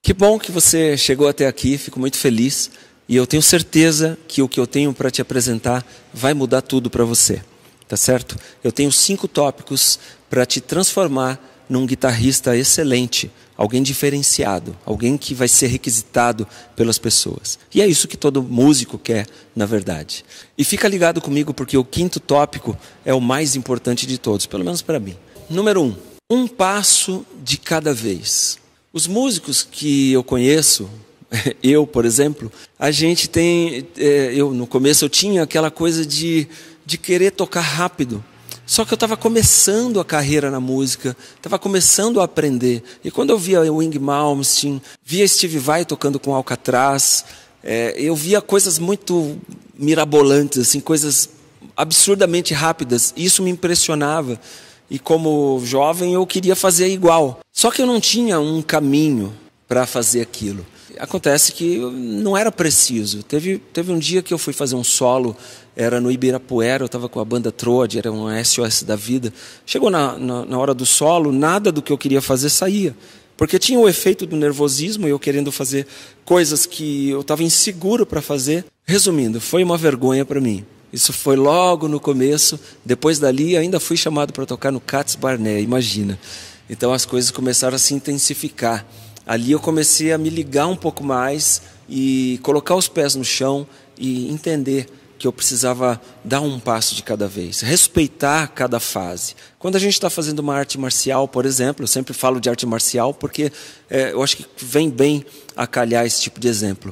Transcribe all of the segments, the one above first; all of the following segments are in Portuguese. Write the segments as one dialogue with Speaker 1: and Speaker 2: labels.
Speaker 1: Que bom que você chegou até aqui, fico muito feliz. E eu tenho certeza que o que eu tenho para te apresentar vai mudar tudo para você, tá certo? Eu tenho 5 tópicos para te transformar num guitarrista excelente, alguém diferenciado, alguém que vai ser requisitado pelas pessoas. E é isso que todo músico quer, na verdade. E fica ligado comigo porque o 5º tópico é o mais importante de todos, pelo menos para mim. Número 1, um passo de cada vez. Os músicos que eu conheço, eu, por exemplo, a gente tem... no começo eu tinha aquela coisa de querer tocar rápido. Só que eu estava começando a carreira na música, estava começando a aprender. E quando eu via o Yngwie Malmsteen, via Steve Vai tocando com Alcatraz, eu via coisas muito mirabolantes, assim, coisas absurdamente rápidas. E isso me impressionava. E como jovem eu queria fazer igual. Só que eu não tinha um caminho para fazer aquilo. Acontece que não era preciso. Teve um dia que eu fui fazer um solo, era no Ibirapuera, eu estava com a banda Troad, era um SOS da vida. Chegou na hora do solo, nada do que eu queria fazer saía. Porque tinha o efeito do nervosismo, eu querendo fazer coisas que eu estava inseguro para fazer. Resumindo, foi uma vergonha para mim. Isso foi logo no começo. Depois dali, ainda fui chamado para tocar no Cats Barnett, imagina. Então as coisas começaram a se intensificar. Ali eu comecei a me ligar um pouco mais e colocar os pés no chão e entender que eu precisava dar um passo de cada vez, respeitar cada fase. Quando a gente está fazendo uma arte marcial, por exemplo, eu sempre falo de arte marcial porque eu acho que vem bem a calhar esse tipo de exemplo.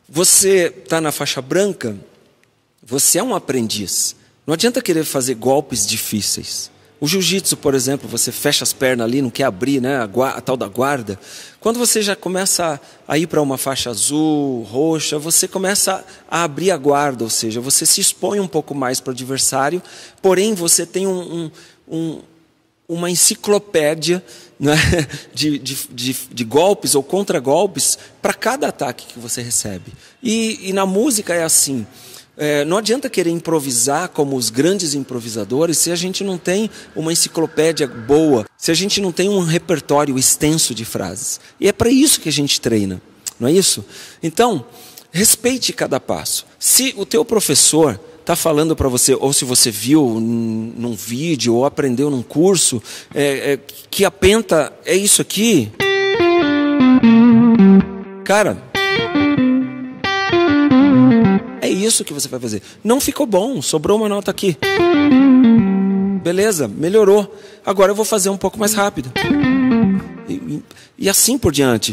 Speaker 1: Você está na faixa branca, você é um aprendiz. Não adianta querer fazer golpes difíceis. O jiu-jitsu, por exemplo, você fecha as pernas ali, não quer abrir, né, a tal da guarda. Quando você já começa a ir para uma faixa azul, roxa, você começa a abrir a guarda, ou seja, você se expõe um pouco mais para o adversário, porém você tem uma enciclopédia, né, de golpes ou contra-golpes para cada ataque que você recebe. E na música é assim. Não adianta querer improvisar como os grandes improvisadores se a gente não tem uma enciclopédia boa, se a gente não tem um repertório extenso de frases. E é para isso que a gente treina, não é isso? Então, respeite cada passo. Se o teu professor está falando para você, ou se você viu num vídeo ou aprendeu num curso, que a penta é isso aqui, cara... É isso que você vai fazer. Não ficou bom, sobrou uma nota aqui. Beleza, melhorou. Agora eu vou fazer um pouco mais rápido. E assim por diante.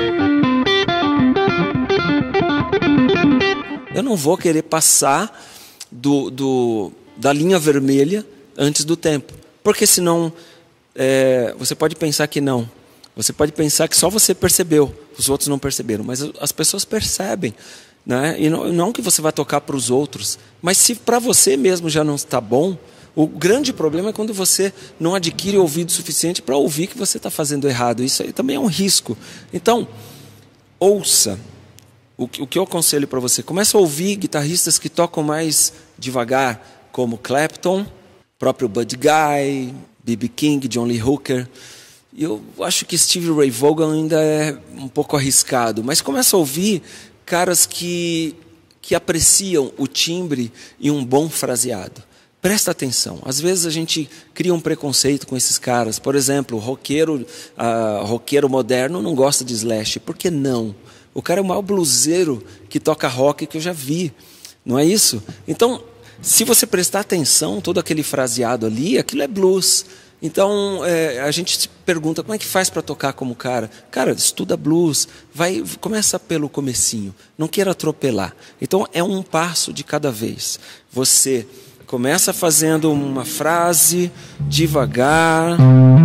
Speaker 1: Eu não vou querer passar da linha vermelha antes do tempo. Porque senão você pode pensar que não. Você pode pensar que só você percebeu, os outros não perceberam. Mas as pessoas percebem. Né? E não que você vai tocar para os outros, mas se para você mesmo já não está bom, o grande problema é quando você não adquire ouvido suficiente para ouvir que você está fazendo errado. Isso aí também é um risco. Então, ouça. O que eu aconselho para você? Começa a ouvir guitarristas que tocam mais devagar, como Clapton, próprio Buddy Guy, B.B. King, John Lee Hooker. Eu acho que Stevie Ray Vaughan ainda é um pouco arriscado, mas começa a ouvir caras que apreciam o timbre e um bom fraseado. Presta atenção. Às vezes a gente cria um preconceito com esses caras. Por exemplo, roqueiro moderno não gosta de Slash. Por que não? O cara é o maior bluseiro que toca rock que eu já vi. Não é isso? Então, se você prestar atenção, todo aquele fraseado ali, aquilo é blues. Então, a gente se pergunta, como é que faz para tocar como cara? Cara, estuda blues, começa pelo comecinho, não queira atropelar. Então, é um passo de cada vez. Você começa fazendo uma frase devagar.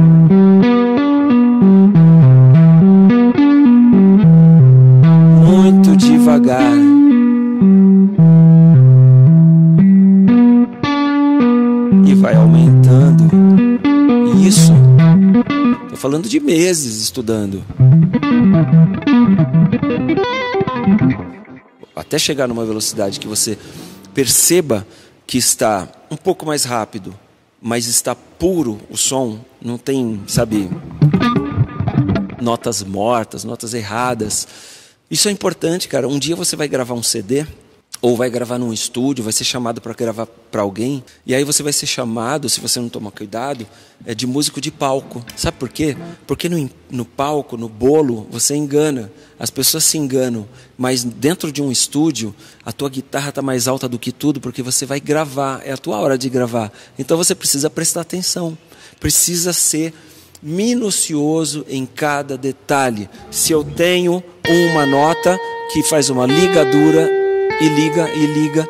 Speaker 1: Muito devagar. E vai aumentando. Isso, estou falando de meses estudando. Até chegar numa velocidade que você perceba que está um pouco mais rápido, mas está puro o som, não tem, sabe, notas mortas, notas erradas. Isso é importante, cara. Um dia você vai gravar um CD, ou vai gravar num estúdio, vai ser chamado para gravar para alguém, e aí você vai ser chamado, se você não tomar cuidado, de músico de palco. Sabe por quê? Porque no palco, no bolo, você engana. As pessoas se enganam, mas dentro de um estúdio, a tua guitarra está mais alta do que tudo, porque você vai gravar, é a tua hora de gravar. Então você precisa prestar atenção, precisa ser minucioso em cada detalhe. Se eu tenho uma nota que faz uma ligadura, e liga,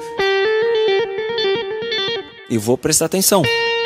Speaker 1: e vou prestar atenção.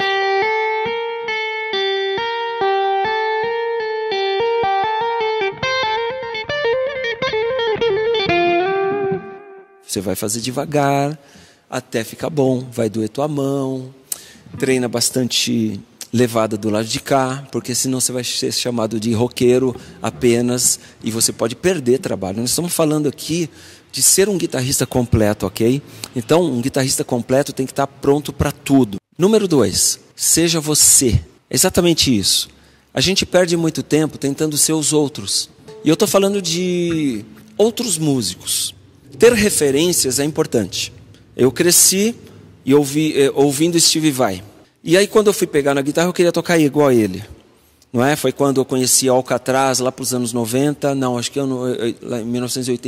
Speaker 1: Você vai fazer devagar, até ficar bom, vai doer tua mão, treina bastante levada do lado de cá, porque senão você vai ser chamado de roqueiro apenas, e você pode perder trabalho. Nós estamos falando aqui de ser um guitarrista completo, ok? Então, um guitarrista completo tem que estar pronto para tudo. Número 2, seja você. Exatamente isso. A gente perde muito tempo tentando ser os outros. E eu estou falando de outros músicos. Ter referências é importante. Eu cresci e ouvindo Steve Vai. E aí, quando eu fui pegar na guitarra, eu queria tocar igual a ele. Não é? Foi quando eu conheci Alcatraz, lá para os anos 90, não, acho que lá em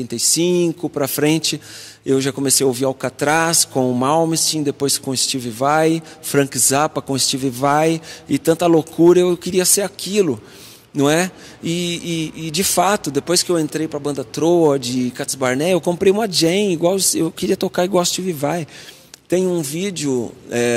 Speaker 1: 1985 para frente, eu já comecei a ouvir Alcatraz com o Malmsteen, depois com Steve Vai, Frank Zappa com Steve Vai, e tanta loucura, eu queria ser aquilo, não é? E de fato, depois que eu entrei para a banda Troa, de Cats Barnett, eu comprei uma Jane, eu queria tocar igual a Steve Vai. Tem um vídeo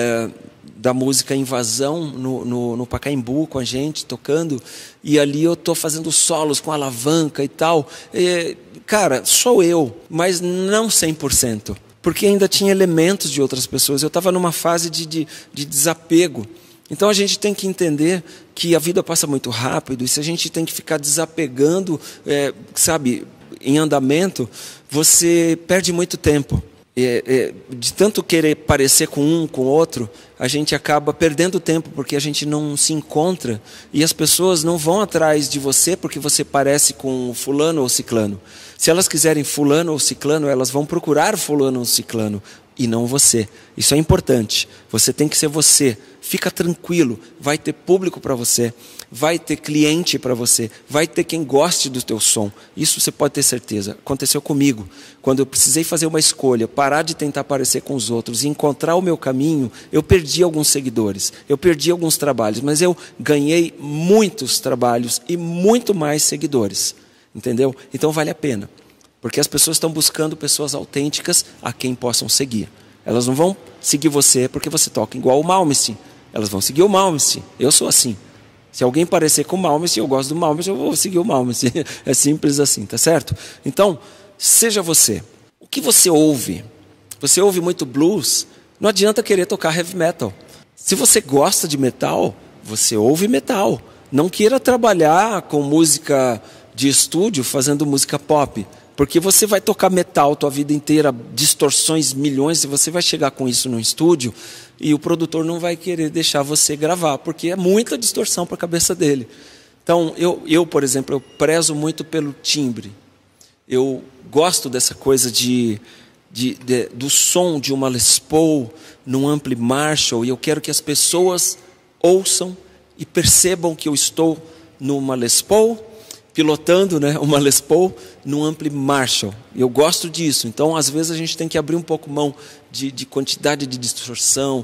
Speaker 1: da música Invasão no Pacaembu com a gente tocando, e ali eu estou fazendo solos com alavanca e tal. Cara, sou eu, mas não 100%, porque ainda tinha elementos de outras pessoas. Eu estava numa fase de desapego. Então a gente tem que entender que a vida passa muito rápido, e se a gente tem que ficar desapegando, sabe, em andamento, você perde muito tempo. De tanto querer parecer com um, com outro, a gente acaba perdendo tempo, porque a gente não se encontra, e as pessoas não vão atrás de você porque você parece com fulano ou ciclano. Se elas quiserem fulano ou ciclano, elas vão procurar fulano ou ciclano, e não você. Isso é importante. Você tem que ser você. Fica tranquilo, vai ter público para você, vai ter cliente para você, vai ter quem goste do teu som. Isso você pode ter certeza. Aconteceu comigo. Quando eu precisei fazer uma escolha, parar de tentar parecer com os outros e encontrar o meu caminho, eu perdi alguns seguidores, eu perdi alguns trabalhos, mas eu ganhei muitos trabalhos e muito mais seguidores. Entendeu? Então vale a pena. Porque as pessoas estão buscando pessoas autênticas a quem possam seguir. Elas não vão seguir você porque você toca igual o Malmsteen. Elas vão seguir o Malmsteen. Eu sou assim. Se alguém parecer com o Malmsteen, eu gosto do Malmsteen, eu vou seguir o Malmsteen. É simples assim, tá certo? Então, seja você. O que você ouve? Você ouve muito blues? Não adianta querer tocar heavy metal. Se você gosta de metal, você ouve metal. Não queira trabalhar com música de estúdio fazendo música pop. Porque você vai tocar metal a tua vida inteira, distorções milhões, e você vai chegar com isso no estúdio e o produtor não vai querer deixar você gravar, porque é muita distorção para a cabeça dele. Então, eu, por exemplo, eu prezo muito pelo timbre. Eu gosto dessa coisa do som de uma Les Paul num ampli Marshall, e eu quero que as pessoas ouçam e percebam que eu estou numa Les Paul, pilotando, né, uma Les Paul num ampli Marshall. Eu gosto disso. Então, às vezes, a gente tem que abrir um pouco mão de quantidade de distorção,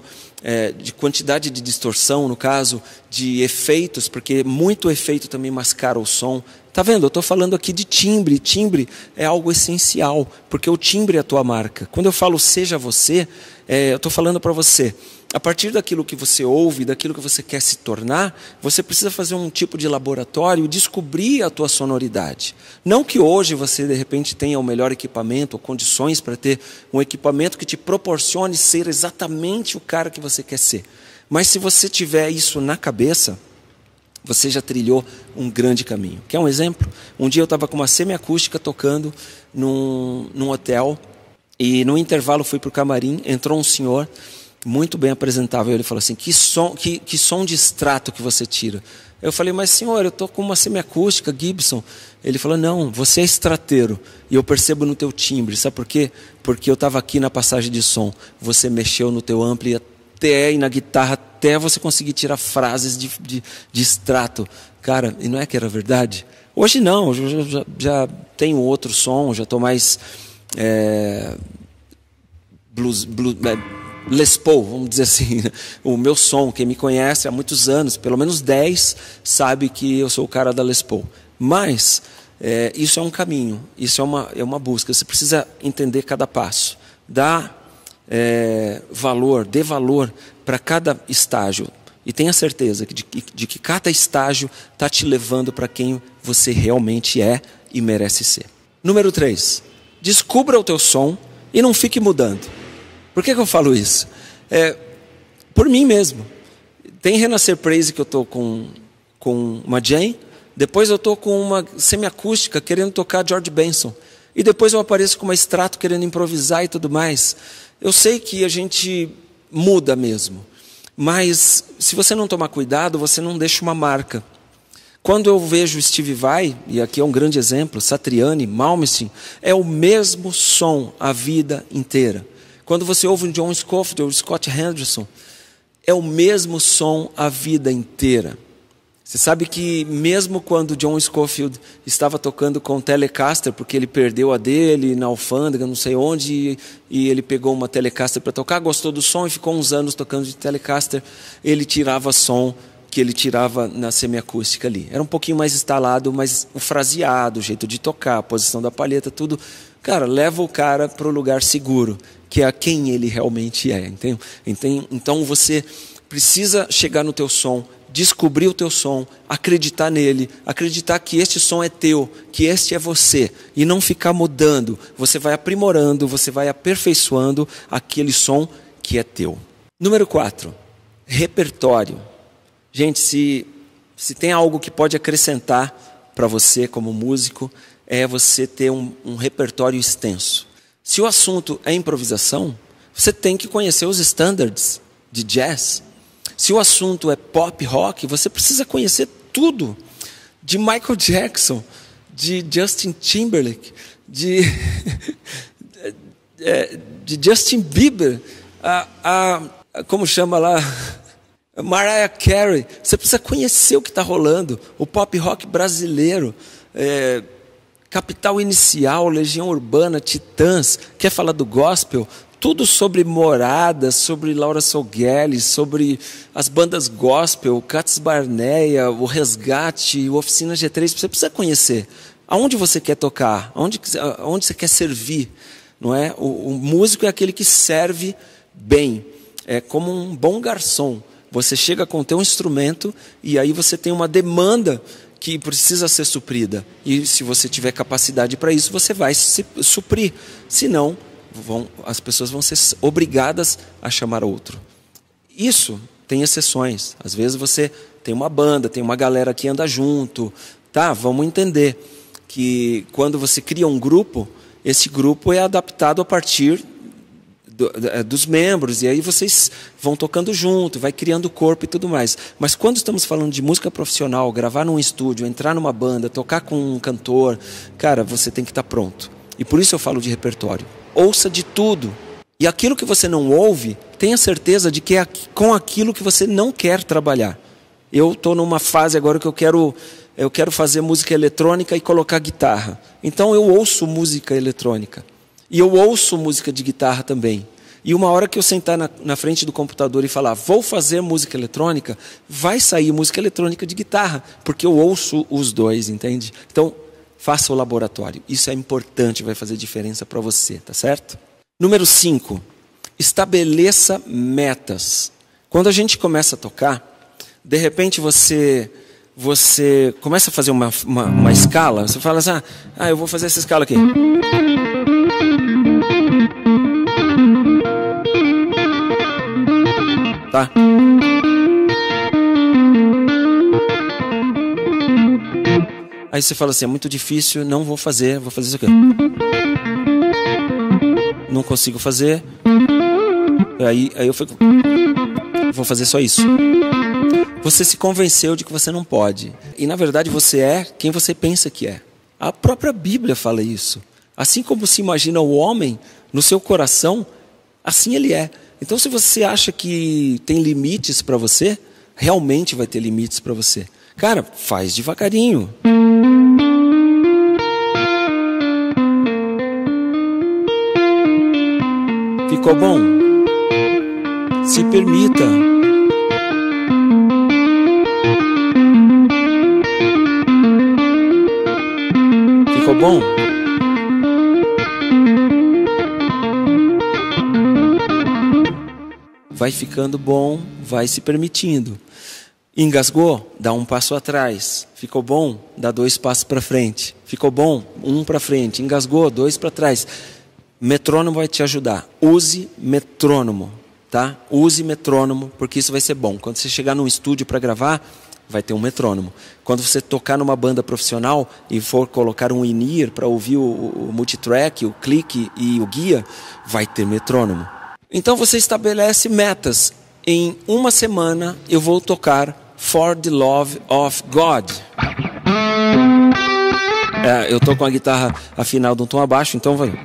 Speaker 1: no caso, de efeitos, porque muito efeito também mascara o som. Tá vendo? Eu estou falando aqui de timbre. Timbre é algo essencial, porque o timbre é a tua marca. Quando eu falo seja você, eu estou falando para você. A partir daquilo que você ouve, daquilo que você quer se tornar, você precisa fazer um tipo de laboratório e descobrir a tua sonoridade. Não que hoje você, de repente, tenha o melhor equipamento ou condições para ter um equipamento que te proporcione ser exatamente o cara que você quer ser. Mas se você tiver isso na cabeça, você já trilhou um grande caminho. Quer um exemplo? Um dia eu estava com uma semiacústica tocando num hotel, e no intervalo fui para o camarim, entrou um senhor. muito bem apresentável. Ele falou assim, que som de extrato que você tira? Eu falei, mas senhor, eu estou com uma semiacústica Gibson. Ele falou, não, você é estrateiro, e eu percebo no teu timbre. Sabe por quê? Porque eu estava aqui na passagem de som, você mexeu no teu ampli até, e na guitarra, até você conseguir tirar frases de extrato. Cara, e não é que era verdade? Hoje não, hoje eu já tenho outro som, já estou mais Les Paul, vamos dizer assim. O meu som, quem me conhece há muitos anos, pelo menos 10, sabe que eu sou o cara da Les Paul. Mas isso é um caminho, isso é uma busca. Você precisa entender cada passo. Dê valor para cada estágio. E tenha certeza de que cada estágio está te levando para quem você realmente é e merece ser. Número 3. Descubra o teu som e não fique mudando. Por que eu falo isso? Por mim mesmo. Tem Renascer Praise que eu estou com uma Jane, depois eu estou com uma semiacústica querendo tocar George Benson, e depois eu apareço com uma extrato querendo improvisar e tudo mais. Eu sei que a gente muda mesmo, mas se você não tomar cuidado, você não deixa uma marca. Quando eu vejo Steve Vai, e aqui é um grande exemplo, Satriani, Malmsteen, é o mesmo som a vida inteira. Quando você ouve um John Scofield ou Scott Henderson, é o mesmo som a vida inteira. Você sabe que mesmo quando John Scofield estava tocando com Telecaster, porque ele perdeu a dele na alfândega, não sei onde, e ele pegou uma Telecaster para tocar, gostou do som e ficou uns anos tocando de Telecaster, ele tirava som que ele tirava na semiacústica ali. Era um pouquinho mais instalado, mas o fraseado, o jeito de tocar, a posição da palheta, tudo. Cara, leva o cara para o lugar seguro, que é quem ele realmente é. Entende? Então você precisa chegar no teu som, descobrir o teu som, acreditar nele, acreditar que este som é teu, que este é você, e não ficar mudando. Você vai aprimorando, você vai aperfeiçoando aquele som que é teu. Número 4, repertório. Gente, se tem algo que pode acrescentar para você como músico, é você ter um repertório extenso. Se o assunto é improvisação, você tem que conhecer os standards de jazz. Se o assunto é pop rock, você precisa conhecer tudo. De Michael Jackson, de Justin Timberlake, de Justin Bieber, como chama lá? Mariah Carey. Você precisa conhecer o que está rolando. O pop rock brasileiro, Capital Inicial, Legião Urbana, Titãs. Quer falar do gospel? Tudo sobre Morada, sobre Laura Solgueli, sobre as bandas gospel, Cats Barneia, o Resgate, o Oficina G3. Você precisa conhecer. Aonde você quer tocar? Aonde você quer servir? Não é? O músico é aquele que serve bem. É como um bom garçom. Você chega com o teu instrumento e aí você tem uma demanda que precisa ser suprida. E se você tiver capacidade para isso, você vai se suprir. Senão, as pessoas vão ser obrigadas a chamar outro. Isso tem exceções. Às vezes você tem uma banda, tem uma galera que anda junto. Tá? Vamos entender que quando você cria um grupo, esse grupo é adaptado a partir dos membros, e aí vocês vão tocando junto, vai criando corpo e tudo mais. Mas quando estamos falando de música profissional, gravar num estúdio, entrar numa banda, tocar com um cantor, cara, você tem que estar pronto. E por isso eu falo de repertório. Ouça de tudo. E aquilo que você não ouve, tenha certeza de que é com aquilo que você não quer trabalhar. Eu estou numa fase agora que eu quero fazer música eletrônica e colocar guitarra. Então eu ouço música eletrônica. E eu ouço música de guitarra também. E uma hora que eu sentar na frente do computador e falar, vou fazer música eletrônica, vai sair música eletrônica de guitarra, porque eu ouço os dois, entende? Então, faça o laboratório. Isso é importante, vai fazer diferença para você, tá certo? Número 5, estabeleça metas. Quando a gente começa a tocar, de repente você começa a fazer uma escala, você fala assim, eu vou fazer essa escala aqui. Tá? Aí você fala assim, é muito difícil, não vou fazer isso aqui. Não consigo fazer. Aí eu fico, vou fazer só isso. Você se convenceu de que você não pode. E na verdade você é quem você pensa que é. A própria Bíblia fala isso. Assim como se imagina o homem no seu coração, assim ele é. Então se você acha que tem limites para você, realmente vai ter limites para você. Cara, faz devagarinho. Ficou bom? Se permita. Ficou bom? Vai ficando bom, vai se permitindo. Engasgou? Dá um passo atrás. Ficou bom? Dá 2 passos para frente. Ficou bom? 1 para frente. Engasgou? 2 para trás. Metrônomo vai te ajudar. Use metrônomo, tá? Use metrônomo, porque isso vai ser bom. Quando você chegar num estúdio para gravar, vai ter um metrônomo. Quando você tocar numa banda profissional e for colocar um in-ear para ouvir o multitrack, o clique e o guia, vai ter metrônomo. Então você estabelece metas. Em 1 semana eu vou tocar For the Love of God. Eu tô com a guitarra afinal de um tom abaixo, então vai.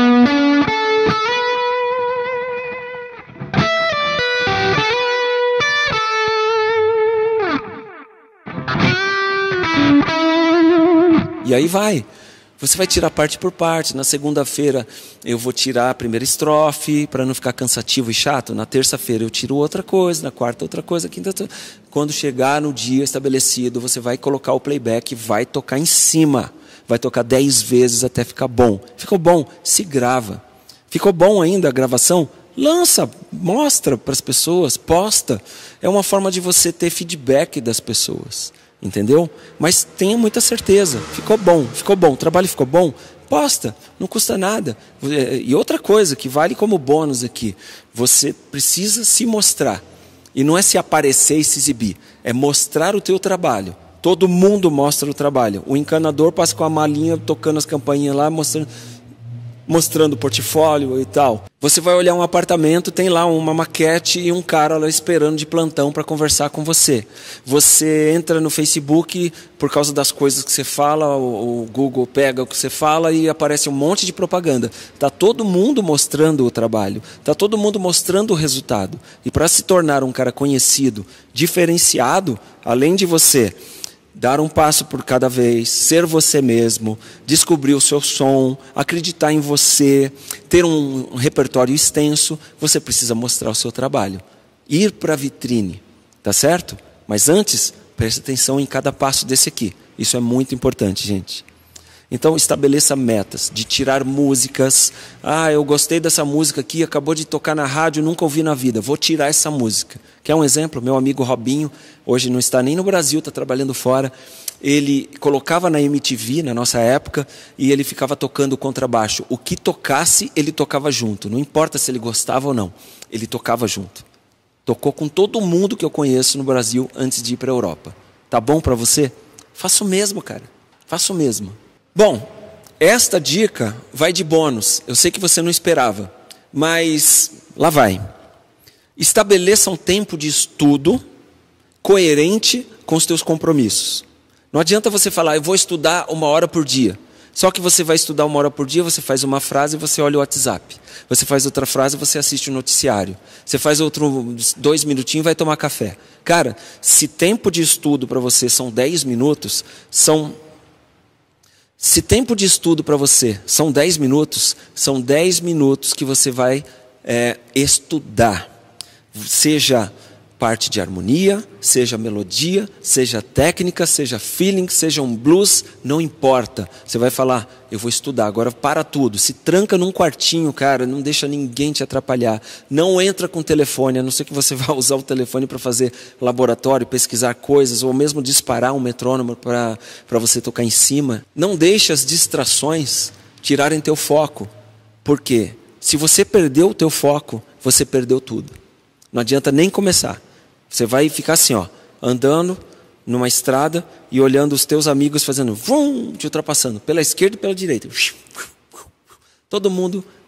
Speaker 1: E aí vai. Você vai tirar parte por parte. Na segunda-feira eu vou tirar a primeira estrofe para não ficar cansativo e chato. Na terça-feira eu tiro outra coisa, na quarta outra coisa, quinta. Quando chegar no dia estabelecido, você vai colocar o playback e vai tocar em cima. Vai tocar 10 vezes até ficar bom. Ficou bom? Se grava. Ficou bom ainda a gravação? Lança, mostra para as pessoas, posta. É uma forma de você ter feedback das pessoas. Entendeu? Mas tenha muita certeza. Ficou bom, o trabalho ficou bom, posta, não custa nada. E outra coisa que vale como bônus aqui, você precisa se mostrar. E não é se aparecer e se exibir, é mostrar o teu trabalho. Todo mundo mostra o trabalho. O encanador passa com a malinha tocando as campainhas lá, mostrando o portfólio e tal. Você vai olhar um apartamento, tem lá uma maquete e um cara lá esperando de plantão para conversar com você. Você entra no Facebook, por causa das coisas que você fala, o Google pega o que você fala e aparece um monte de propaganda. Está todo mundo mostrando o trabalho, está todo mundo mostrando o resultado. E para se tornar um cara conhecido, diferenciado, além de você dar um passo por cada vez, ser você mesmo, descobrir o seu som, acreditar em você, ter um repertório extenso, você precisa mostrar o seu trabalho. Ir para a vitrine, tá certo? Mas antes, preste atenção em cada passo desse aqui. Isso é muito importante, gente. Então estabeleça metas de tirar músicas. Eu gostei dessa música aqui, acabou de tocar na rádio, nunca ouvi na vida. Vou tirar essa música. Quer um exemplo? Meu amigo Robinho, hoje não está nem no Brasil, está trabalhando fora. Ele colocava na MTV, na nossa época, e ele ficava tocando contrabaixo. O que tocasse, ele tocava junto. Não importa se ele gostava ou não, ele tocava junto. Tocou com todo mundo que eu conheço no Brasil antes de ir para a Europa. Tá bom para você? Faça o mesmo, cara. Faça o mesmo. Bom, esta dica vai de bônus. Eu sei que você não esperava, mas lá vai. Estabeleça um tempo de estudo coerente com os teus compromissos. Não adianta você falar, eu vou estudar 1 hora por dia. Só que você vai estudar 1 hora por dia, você faz uma frase e você olha o WhatsApp. Você faz outra frase e você assiste o noticiário. Você faz outro 2 minutinhos e vai tomar café. Cara, se tempo de estudo para você são 10 minutos, Se tempo de estudo para você são 10 minutos, são 10 minutos que você vai estudar. Seja parte de harmonia, seja melodia, seja técnica, seja feeling, seja um blues, não importa. Você vai falar, eu vou estudar, agora para tudo. Se tranca num quartinho, cara, não deixa ninguém te atrapalhar. Não entra com o telefone, a não ser que você vá usar o telefone para fazer laboratório, pesquisar coisas, ou mesmo disparar um metrônomo para você tocar em cima. Não deixe as distrações tirarem teu foco. Por quê? Se você perdeu o teu foco, você perdeu tudo. Não adianta nem começar. Você vai ficar assim, andando numa estrada e olhando os teus amigos fazendo vum, te ultrapassando, pela esquerda e pela direita. Todo mundo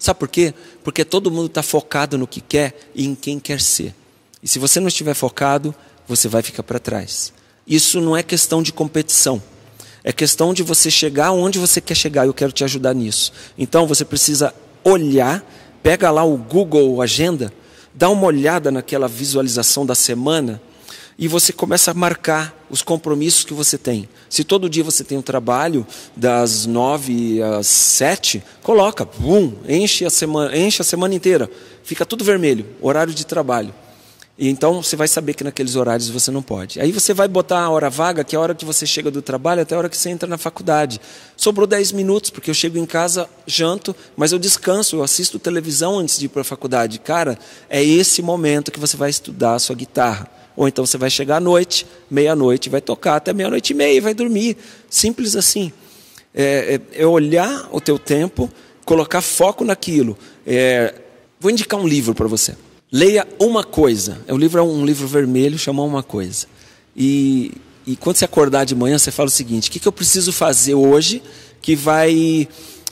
Speaker 1: Sabe por quê? Porque todo mundo está focado no que quer e em quem quer ser. E se você não estiver focado, você vai ficar para trás. Isso não é questão de competição. É questão de você chegar onde você quer chegar. Eu quero te ajudar nisso. Então você precisa olhar, pega lá o Google Agenda, dá uma olhada naquela visualização da semana e você começa a marcar os compromissos que você tem. Se todo dia você tem um trabalho das 9 às 7, coloca, enche a semana inteira. Fica tudo vermelho, horário de trabalho. E então você vai saber que naqueles horários você não pode. Aí você vai botar a hora vaga, que é a hora que você chega do trabalho até a hora que você entra na faculdade. Sobrou 10 minutos, porque eu chego em casa, janto, mas eu descanso, eu assisto televisão antes de ir para a faculdade. Cara, é esse momento que você vai estudar a sua guitarra. Ou então você vai chegar à noite, meia-noite, vai tocar até meia-noite e meia e vai dormir. Simples assim. É olhar o teu tempo, colocar foco naquilo. Vou indicar um livro para você. Leia Uma Coisa. O livro é um livro vermelho, chama Uma Coisa. E quando você acordar de manhã, você fala o seguinte: o que eu preciso fazer hoje que vai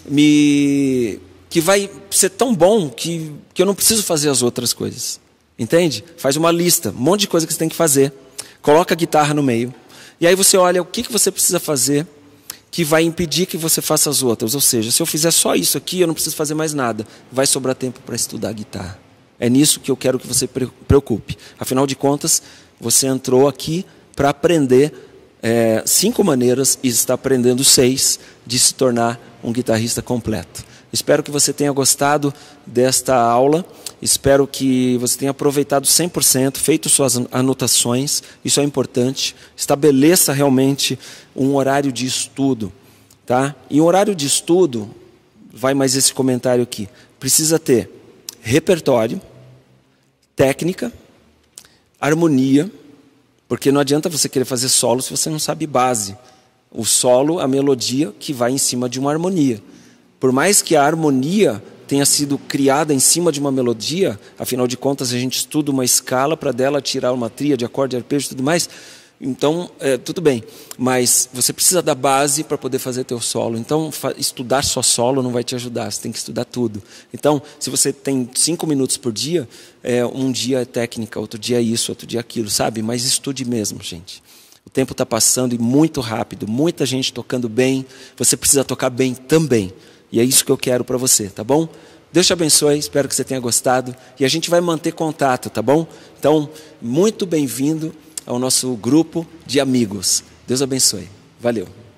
Speaker 1: ser tão bom que eu não preciso fazer as outras coisas? Entende? Faz uma lista, um monte de coisa que você tem que fazer. Coloca a guitarra no meio. E aí você olha o que você precisa fazer que vai impedir que você faça as outras. Ou seja, se eu fizer só isso aqui, eu não preciso fazer mais nada. Vai sobrar tempo para estudar guitarra. É nisso que eu quero que você preocupe. Afinal de contas, você entrou aqui para aprender 5 maneiras e está aprendendo 6 de se tornar um guitarrista completo. Espero que você tenha gostado desta aula. Espero que você tenha aproveitado 100%, feito suas anotações. Isso é importante. Estabeleça realmente um horário de estudo. Tá? E um horário de estudo, vai mais esse comentário aqui, precisa ter repertório, técnica, harmonia, porque não adianta você querer fazer solo se você não sabe base. O solo, a melodia que vai em cima de uma harmonia. Por mais que a harmonia tenha sido criada em cima de uma melodia, afinal de contas a gente estuda uma escala para dela tirar uma tríade, acorde, arpejo e tudo mais, então tudo bem, mas você precisa da base para poder fazer teu solo. Então estudar só solo não vai te ajudar, você tem que estudar tudo. Então se você tem 5 minutos por dia, um dia é técnica, outro dia é isso, outro dia é aquilo, sabe? Mas estude mesmo, gente. O tempo está passando e muito rápido, muita gente tocando bem, você precisa tocar bem também. E é isso que eu quero para você, tá bom? Deus te abençoe, espero que você tenha gostado. E a gente vai manter contato, tá bom? Então, muito bem-vindo ao nosso grupo de amigos. Deus abençoe. Valeu.